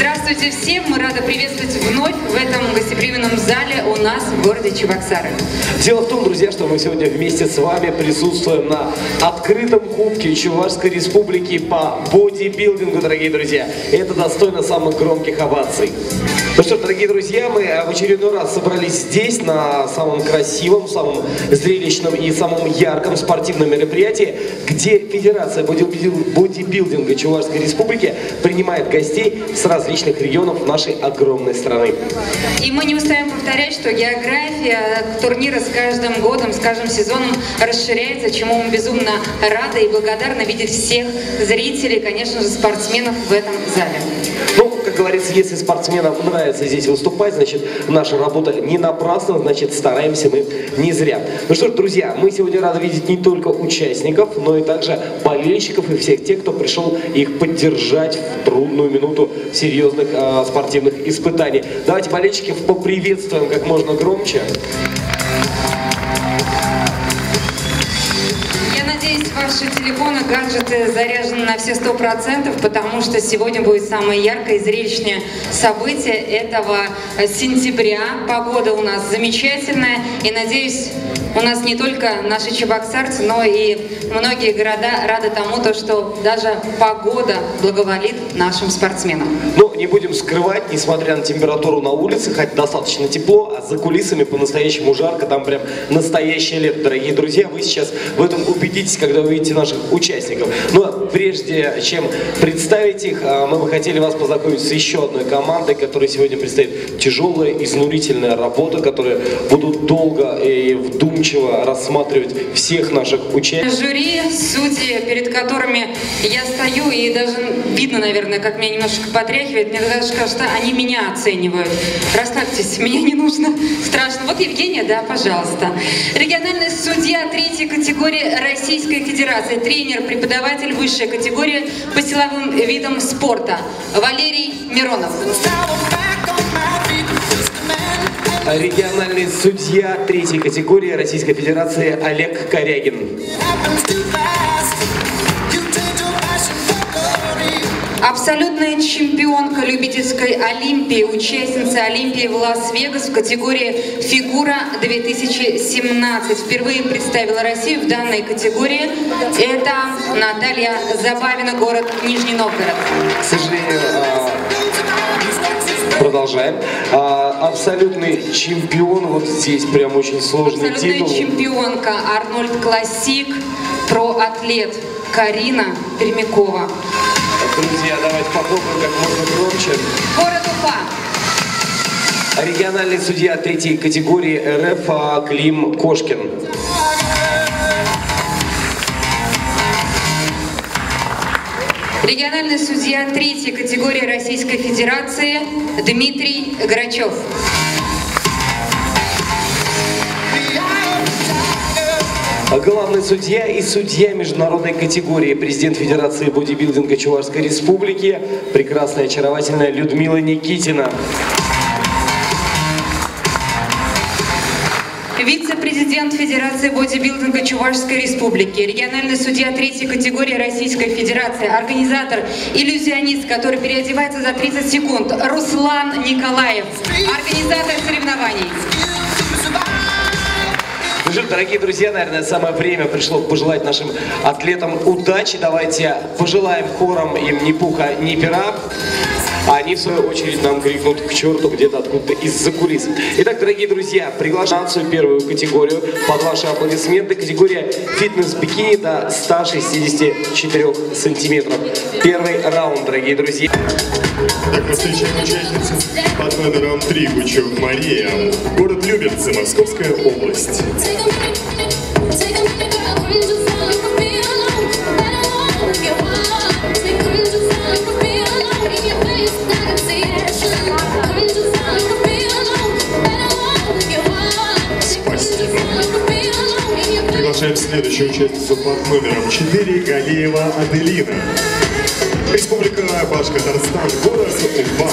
Здравствуйте всем! Мы рады приветствовать вновь в этом гостеприимном зале у нас в городе Чебоксары. Дело в том, друзья, что мы сегодня вместе с вами присутствуем на открытом кубке Чувашской Республики по бодибилдингу, дорогие друзья. И это достойно самых громких оваций. Ну что ж, дорогие друзья, мы в очередной раз собрались здесь на самом красивом, самом зрелищном и самом ярком спортивном мероприятии, где Федерация бодибилдинга Чувашской Республики принимает гостей с различных регионов нашей огромной страны. И мы не устаем повторять, что география турнира с каждым годом, с каждым сезоном расширяется, чему мы безумно рады и благодарны видеть всех зрителей, конечно же, спортсменов в этом зале. Ну, как говорится, если спортсменам нравится здесь выступать, значит, наша работа не напрасна, значит, стараемся мы не зря. Ну что ж, друзья, мы сегодня рады видеть не только участников, но и также болельщиков и всех тех, кто пришел их поддержать в трудную минуту серьезных спортивных испытаний. Давайте болельщиков поприветствуем как можно громче. Надеюсь, ваши телефоны, гаджеты заряжены на все 100%, потому что сегодня будет самое яркое и зрелищное событие этого сентября. Погода у нас замечательная, и, надеюсь, у нас не только наши чебоксарцы, но и многие города рады тому, что даже погода благоволит нашим спортсменам. Но не будем скрывать, несмотря на температуру на улице, хоть достаточно тепло, а за кулисами по-настоящему жарко, там прям настоящее лето. Дорогие друзья, вы сейчас в этом убедитесь, когда увидите наших участников. Но прежде чем представить их, мы бы хотели вас познакомить с еще одной командой, которой сегодня предстоит тяжелая, изнурительная работа, которые будут долго и вдумчиво рассматривать всех наших участников. Жюри, судьи, перед которыми я стою, и даже видно, наверное, как меня немножко потряхивает, мне даже кажется, они меня оценивают. Расслабьтесь, меня не нужно, страшно. Вот Евгения, да, пожалуйста. Региональный судья третьей категории Российской Федерации, тренер, преподаватель высшей категории по силовым видам спорта Валерий Миронов. Региональный судья третьей категории Российской Федерации Олег Корягин. Абсолютная чемпионка любительской Олимпии, участница Олимпии в Лас-Вегас в категории «Фигура-2017». Впервые представила Россию в данной категории. Это Наталья Забавина, город Нижний Новгород. К сожалению, продолжаем. Абсолютный чемпион, вот здесь прям очень сложный титул. Абсолютная чемпионка Арнольд Классик, проатлет Карина Пермякова. Друзья, давайте попробуем как можно громче. Город Уфа. Региональный судья третьей категории РФ Клим Кошкин. Региональный судья третьей категории Российской Федерации Дмитрий Грачев. Главный судья и судья международной категории, президент Федерации бодибилдинга Чувашской Республики, прекрасная, очаровательная Людмила Никитина. Вице-президент Федерации бодибилдинга Чувашской Республики, региональный судья третьей категории Российской Федерации, организатор, иллюзионист, который переодевается за 30 секунд, Руслан Николаев, организатор соревнований. Ну что, дорогие друзья, наверное, самое время пришло пожелать нашим атлетам удачи. Давайте пожелаем хором им ни пуха, ни пера. А они, в свою очередь, нам крикнут к черту где-то откуда-то из-за кулис. Итак, дорогие друзья, приглашаю первую категорию под ваши аплодисменты. Категория фитнес-бикини до 164 сантиметров. Первый раунд, дорогие друзья. Так, мы встречаем участницу под номером 3, Гучев Мария, город Люберцы, Московская область. Приглашаем следующую участницу под номером 4, Галиева Аделина. Республика Башкортостан, город Уфа.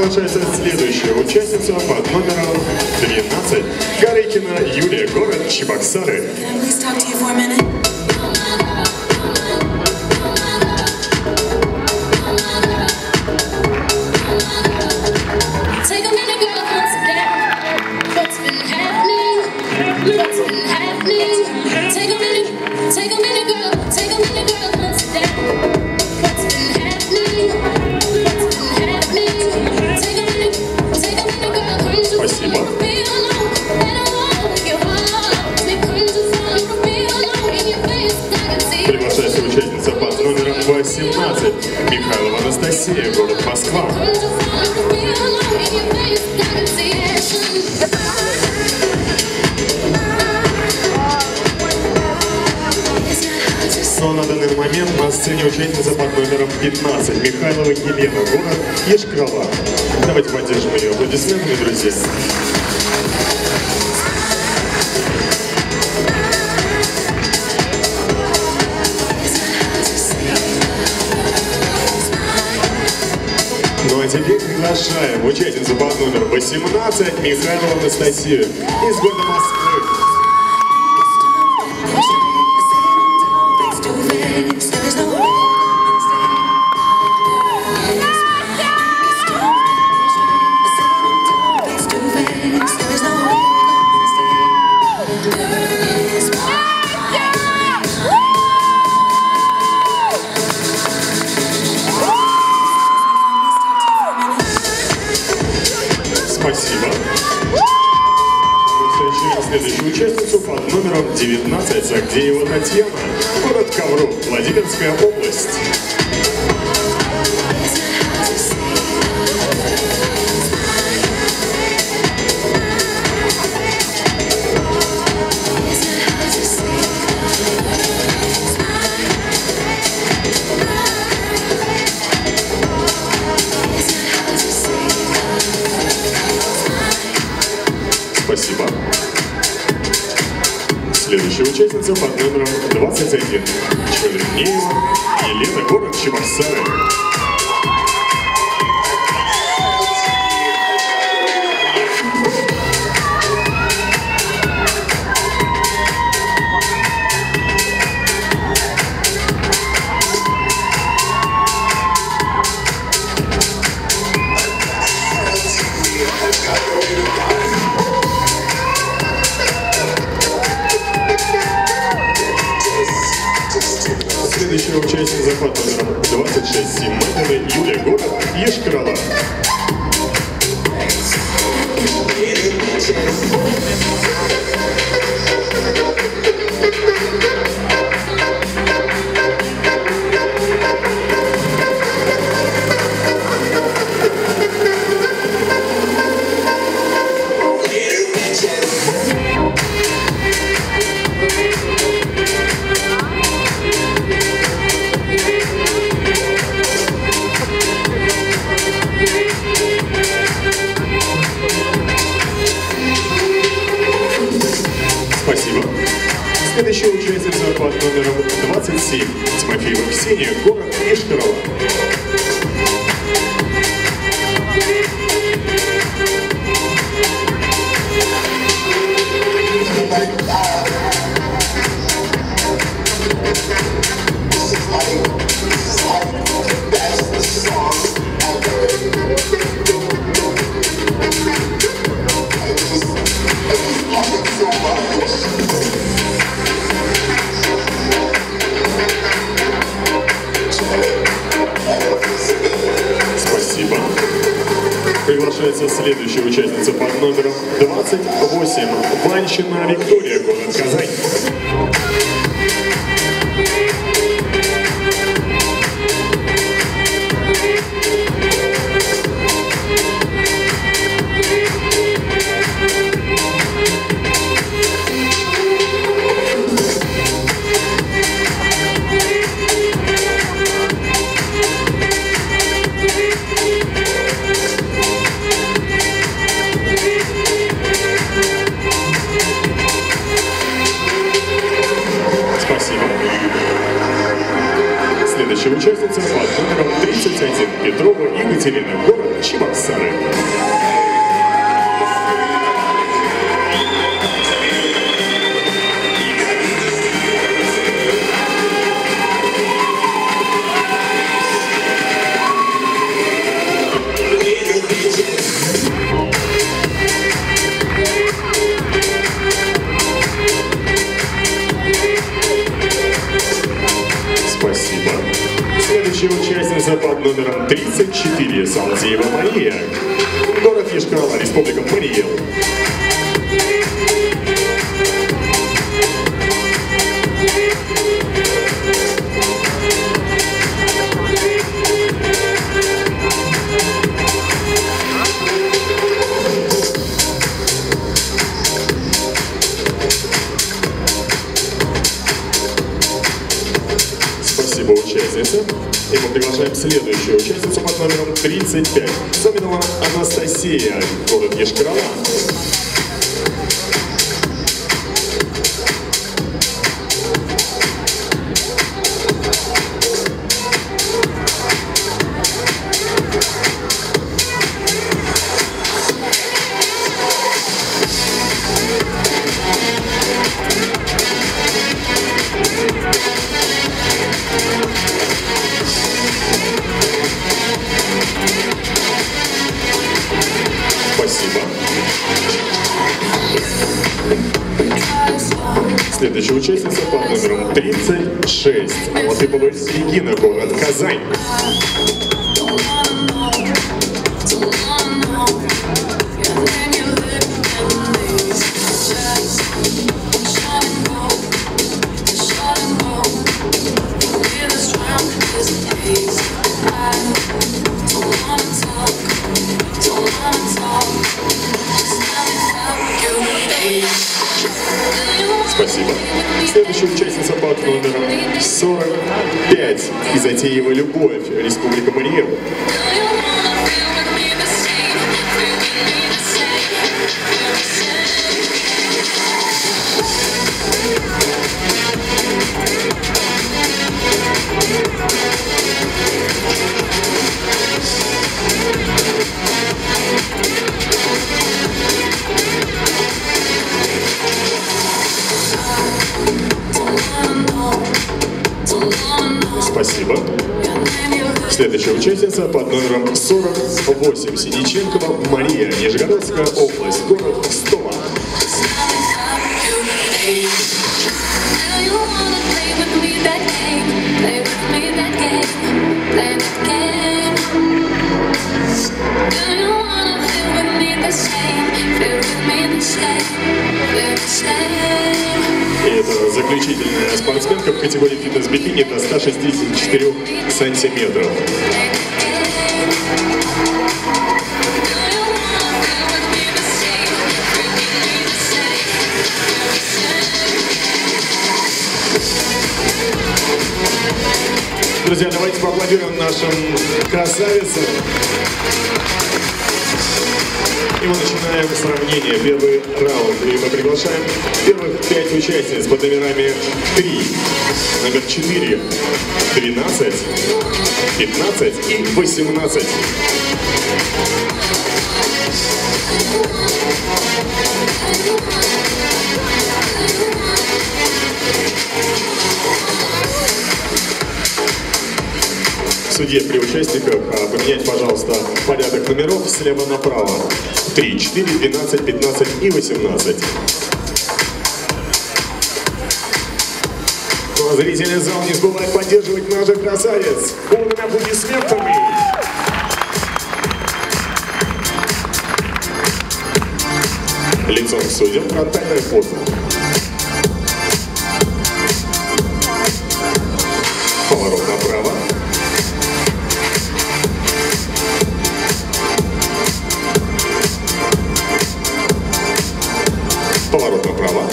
Приглашается следующая участница под номером 12. Корыкина Юлия, город Чебоксары. Спасибо. Приглашается участница под номером 18. Михайлова Анастасия, город Москва. Но на данный момент на сцене участница под номером 15. Михайлова Елена, город Ешкрова. Давайте поддержим ее аплодисментами, друзья. Ну а теперь приглашаем участницу под номером 18 Михайлову Анастасию из города Москвы. Спасибо. Встречаем следующую участницу под номером 19. Сагдеева Татьяна, город Ковров, Владимирская область. Спасибо. Следующая участница под номером 21. Чернеева Елена, город Чебоксары. Следующая участница под номером 26. Симонина Юлия, город Ешкрова. Спасибо. Следующая участница под номером 27. Тимофеева Ксения, город Ешкрова. Спасибо. Приглашается следующая участница под номером 28. Ванщина Виктория, город Казань. Следующая участница под номером 31 Петрова Екатерина, город Чебоксары. Спасибо. Следующая участница под номером 34 Салзиева Мария. Город Ешкарала, Республика Мариэл. Спасибо, участница. И мы приглашаем следующую участницу под номером 35. Саминова Анастасия, город Ешкарала. Спасибо. Следующая участница под номером 36. Латыпова Регина, город Казань. Спасибо. Следующая участница под номером 45. И затеева любовь, Республика Мариэл. Спасибо. Следующая участница под номером 48. Синиченкова Мария, Нижегородская область, город Кстово. И это заключительная спортсменка в категории фитнес-бикини до 164 сантиметров. Друзья, давайте поаплодируем нашим красавицам. И мы начинаем сравнение, первый раунд. И мы приглашаем первых 5 участниц под номерами 3, номер 4, 12, 15 и 18. Судье при участниках поменять, пожалуйста, порядок номеров слева направо. 3, 4, 12, 15 и 18. Ну, а зрительный зал не забывает поддерживать наших красавиц полными аплодисментами. Лицом к судьям, фронтальная поза. Поворот направо. Поворот направо.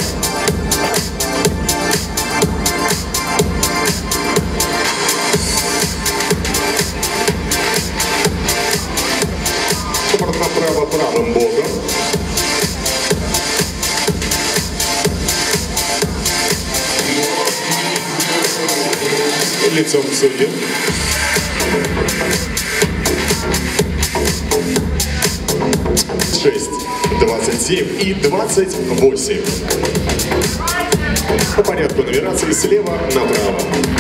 Поворот направо правым боком. Лицом к судье. 26, 27 и 28. По порядку нумерации слева направо.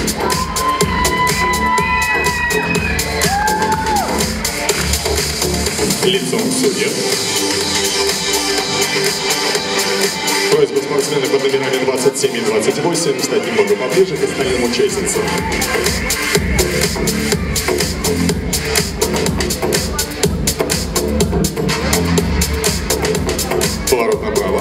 Лицом к судье. Просьба спортсменов под номерами 27 и 28 стать немного поближе к остальным участницам. Поворот направо.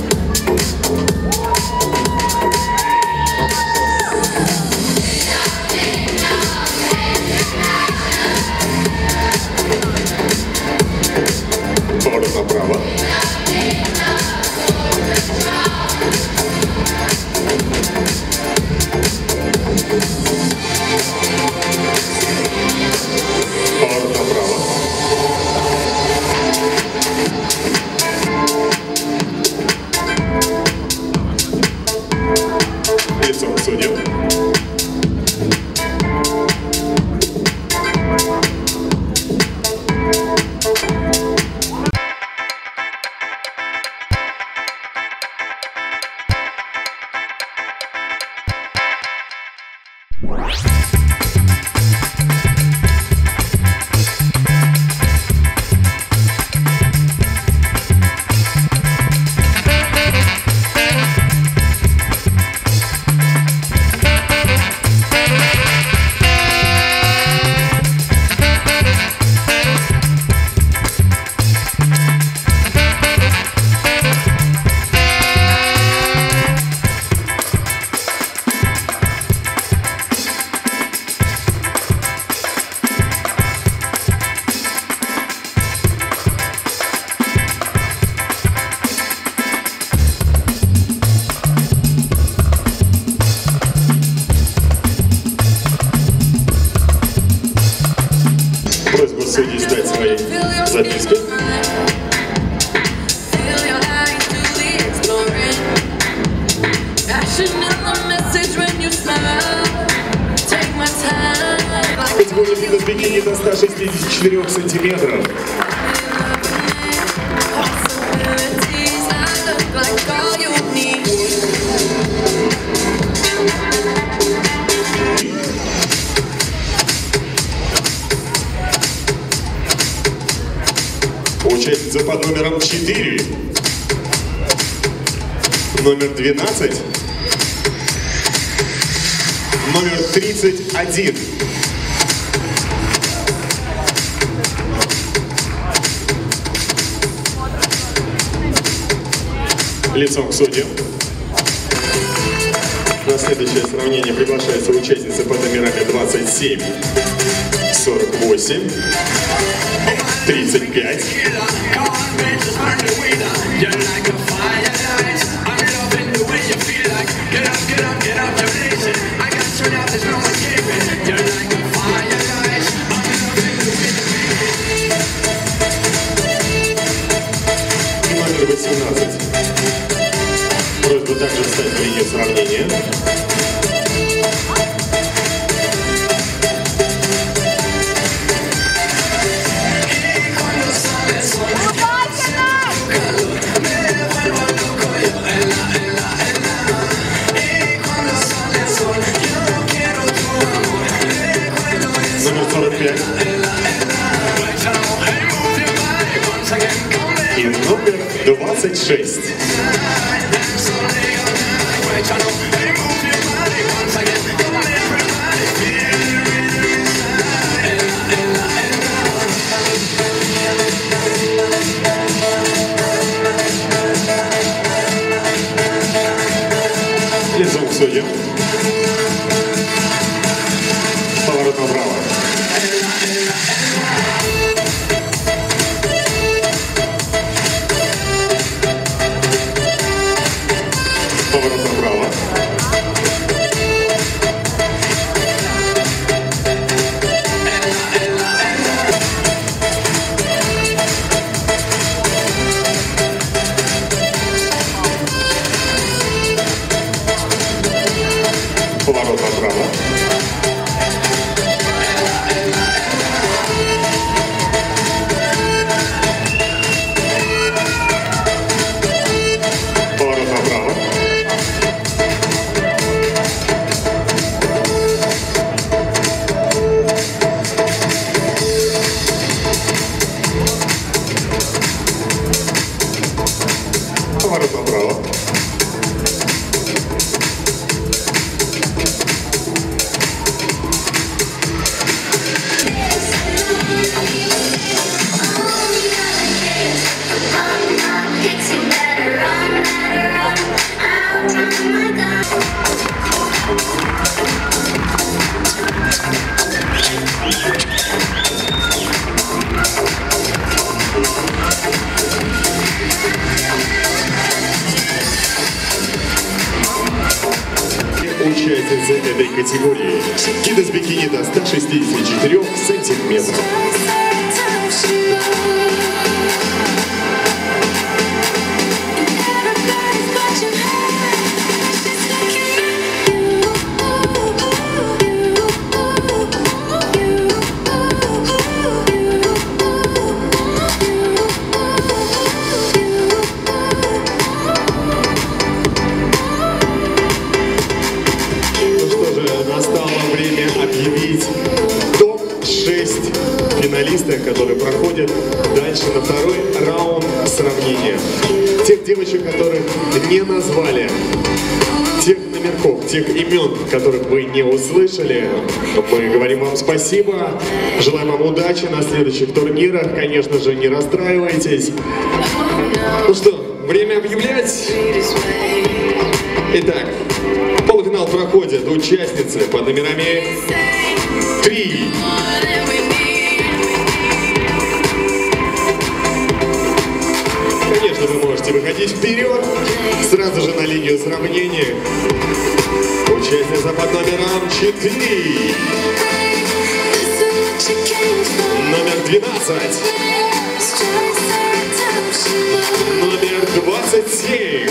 Поворот направо. Поворот направо. Лицом к судьям. Судьи сдать свои записки. Категория фитнес бикини до 164 сантиметров. Участница под номером 4, номер 12, номер 31. Лицом к судьям. На следующее сравнение приглашается участница под номерами 27, 48, 35. И номер 18. Просьба также встать в линию сравнения. Номер 45. И номер 26. Лицом к судьям. Поворот направо. Поворот направо. Поворот направо. участницы этой категории. Кидс бикини до 164 сантиметров. Которые проходят дальше на второй раунд сравнения. Тех девочек, которых не назвали, тех номерков, тех имен, которых вы не услышали, мы говорим вам спасибо, желаем вам удачи на следующих турнирах, конечно же, не расстраивайтесь. Ну что, время объявлять? Итак, в полуфинал проходят участницы под номерами 3. Конечно, вы можете выходить вперед, сразу же на линию сравнения. Участница под номером 4. Номер 12. Номер 27.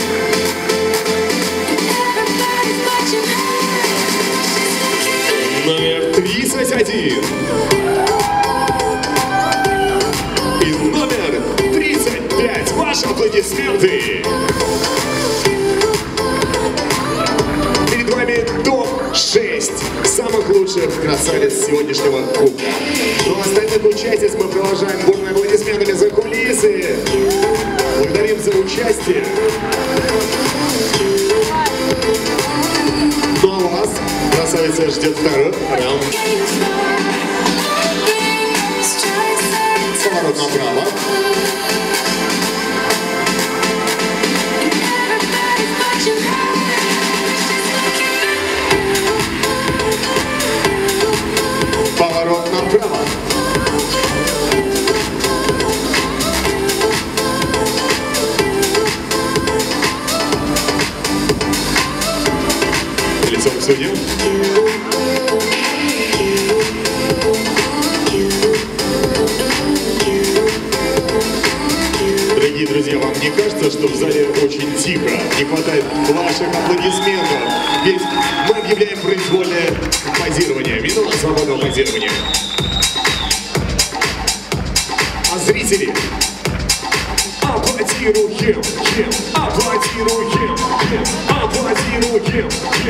Номер 31. И номер 35. Ваши аплодисменты. Перед вами топ-6 самых лучших красавиц сегодняшнего кубка. Но остальных участниц мы провожаем бурными аплодисментами за кулисы. Благодарим за участие. Ну а вас, красавица, ждет второй раунд. Поворот направо. Поворот направо. Лицом к судье. Дорогие друзья, вам не кажется, что в зале очень тихо? Не хватает ваших аплодисментов? Ведь мы объявляем произвольное позирование. Минута свободного позирования. А зрители аплодируем, аплодируем, аплодируем.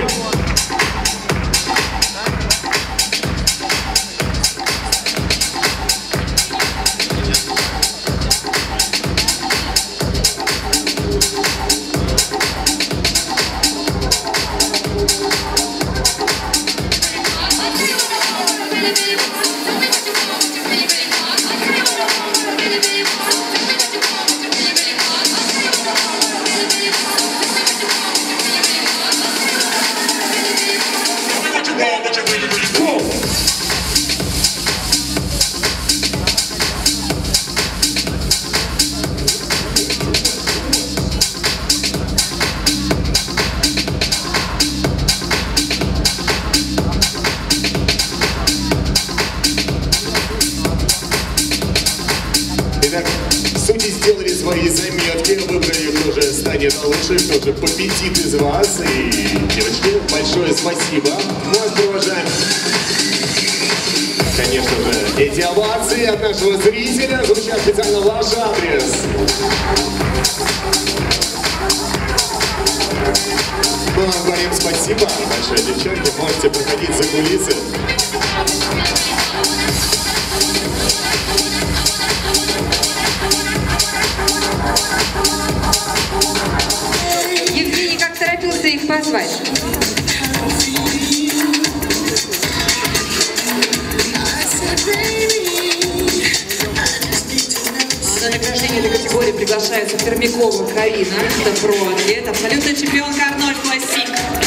Итак, судьи сделали свои заметки, выбрали, кто же станет лучше, кто же победит из вас. И, девочки, большое спасибо. Мы вас провожаем. Конечно же, эти овации от нашего зрителя звучат специально в ваш адрес. Мы вам говорим спасибо. Большое, девчонки, можете проходить за кулисы. Евгений как торопился их позвать. На награждение этой категории приглашается Пермякова Карина. Это проатлет, абсолютная чемпионка Арнольд Классик.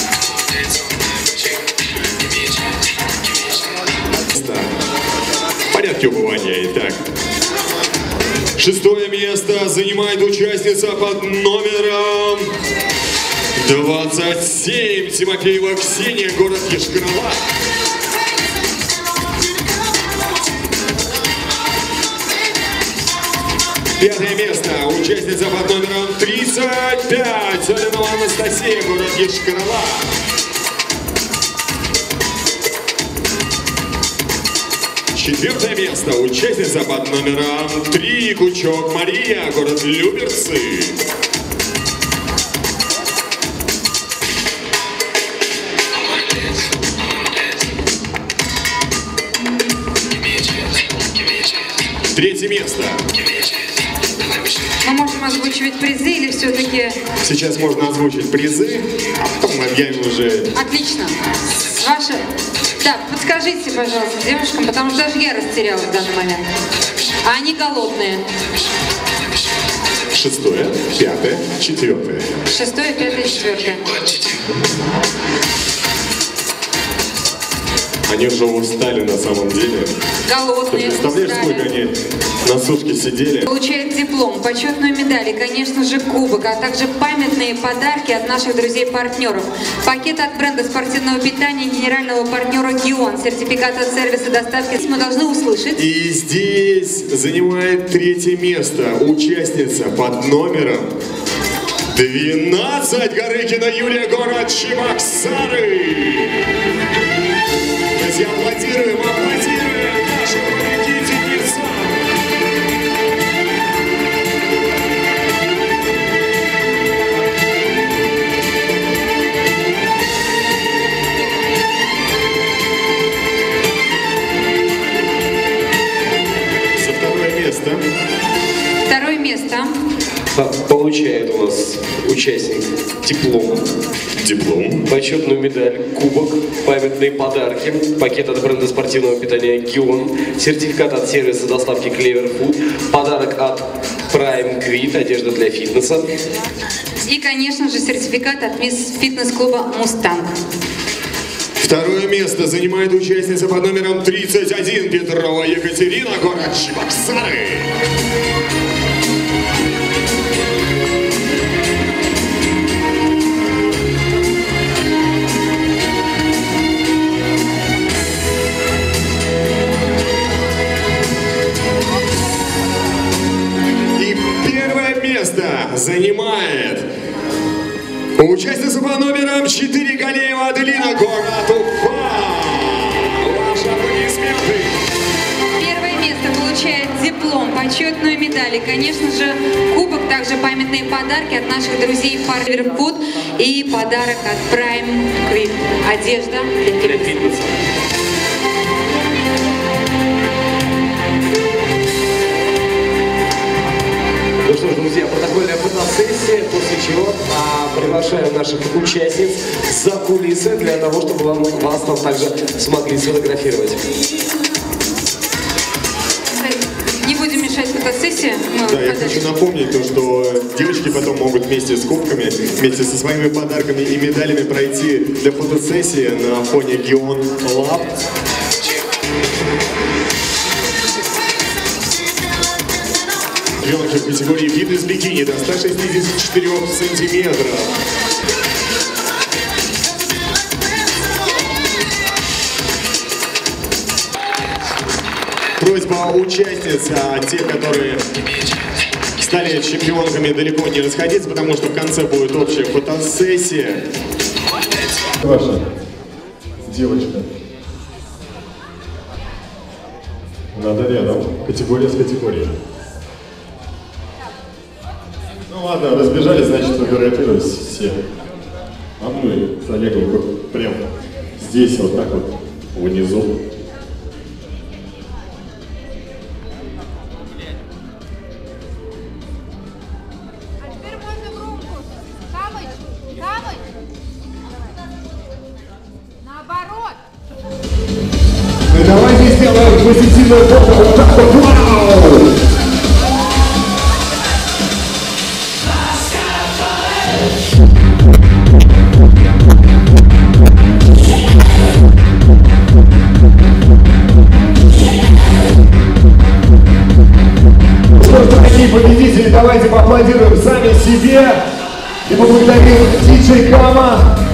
В порядке убывания. Итак, 6-е место занимает участница под номером 27. Тимофеева Ксения, город Ешкарала. Пятое место. Участница под номером 35. Солинова Анастасия, город Ешкарала. Четвертое место. Участница под номером 3. Кучок Мария, город Люберцы. Третье место. Мы можем озвучивать призы или все-таки... Сейчас можно озвучить призы, а потом объявим уже. Отлично. Ваша... Да, подскажите, пожалуйста, девушкам, потому что даже я растерялась в данный момент. А они голодные. Шестое, пятое, четвертое. Шестое, пятое, четвертое. Они уже устали на самом деле. Голодные, Ты представляешь, сколько они на сушке сидели? Получает диплом, почетную медаль и, конечно же, кубок, а также памятные подарки от наших друзей-партнеров. Пакет от бренда спортивного питания генерального партнера Гион, сертификат от сервиса доставки. Мы должны услышать. И здесь занимает третье место участница под номером 12. Горыкина Юлия, город Чебоксары. Друзья, аплодируем нашим победительницам. За второе место. Второе место. Получает у нас участник диплом, почетную медаль, кубок, памятные подарки, пакет от бренда спортивного питания Гион, сертификат от сервиса доставки Clever Food, подарок от Prime Quit, одежда для фитнеса. И, конечно же, сертификат от мисс фитнес-клуба «Мустанг». Второе место занимает участница под номером 31 Петрова Екатерина, город Чебоксары. Занимает участница по номерам 4 Галеева Аделина, город Уфа. Ваши аплодисменты. Первое место получает диплом, почетную медаль и, конечно же, кубок, также памятные подарки от наших друзей Clever Food и подарок от Prime Quit, одежда для фитнеса. Ну что ж, друзья, протокольная фотосессия, после чего приглашаем наших участниц за кулисы для того, чтобы вас там также смогли сфотографировать. Не будем мешать фотосессии. Да, я хочу напомнить то, что девочки потом могут вместе с кубками, вместе со своими подарками и медалями пройти для фотосессии на фоне Гион Лаб. Девушки в категории фитнес-бикини до 164 сантиметров. Просьба участниц, те, которые стали чемпионками, далеко не расходиться, потому что в конце будет общая фотосессия. Ваша девочка. Надо рядом. Категория с категорией. Ну ладно, разбежались, значит, фотографировались все. А мы с Олегом вот прям здесь, вот так вот, внизу. А теперь можно в руку. Камыч, камыч. Наоборот. Ну давайте сделаем позитивное фото вот так вот. Вау! Дорогие победители, давайте поаплодируем сами себе. И поблагодарим диджей Кама.